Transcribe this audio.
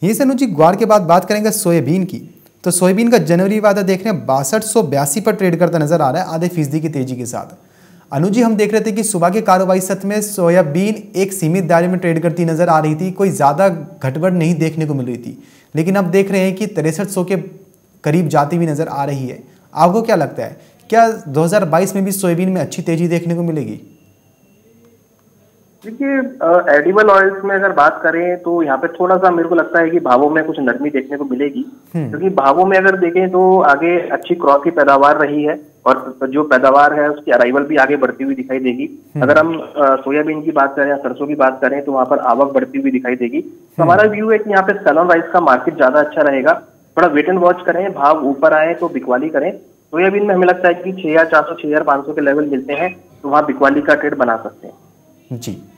यही से अनुज जी, ग्वार के बाद बात करेंगे सोयाबीन की। तो सोयाबीन का जनवरी वादा देख रहे हैं 6282 पर ट्रेड करता नजर आ रहा है, आधे फीसदी की तेजी के साथ। अनुज जी, हम देख रहे थे कि सुबह के कारोबारी सत्र में सोयाबीन एक सीमित दायरे में ट्रेड करती नजर आ रही थी, कोई ज़्यादा घटबढ़ नहीं देखने को मिल रही थी, लेकिन अब देख रहे हैं कि 6300 के करीब जाती हुई नजर आ रही है। आपको क्या लगता है, क्या 2022 में भी सोयाबीन में अच्छी तेजी देखने को मिलेगी? देखिए, एडिबल ऑयल्स में अगर बात करें तो यहाँ पे थोड़ा सा मेरे को लगता है कि भावों में कुछ नरमी देखने को मिलेगी, क्योंकि भावों में अगर देखें तो आगे अच्छी क्रॉप की पैदावार रही है और जो पैदावार है उसकी अराइवल भी आगे बढ़ती हुई दिखाई देगी। अगर हम सोयाबीन की बात करें या सरसों की बात करें तो वहाँ पर आवक बढ़ती हुई दिखाई देगी। तो हमारा व्यू है कि यहाँ पे सैलॉन राइस का मार्केट ज्यादा अच्छा रहेगा। थोड़ा वेट एंड वॉच करें, भाव ऊपर आए तो बिकवाली करें। सोयाबीन में हमें लगता है कि 6400 6500 के लेवल मिलते हैं तो वहाँ बिकवाली का ट्रेड बना सकते हैं। जी।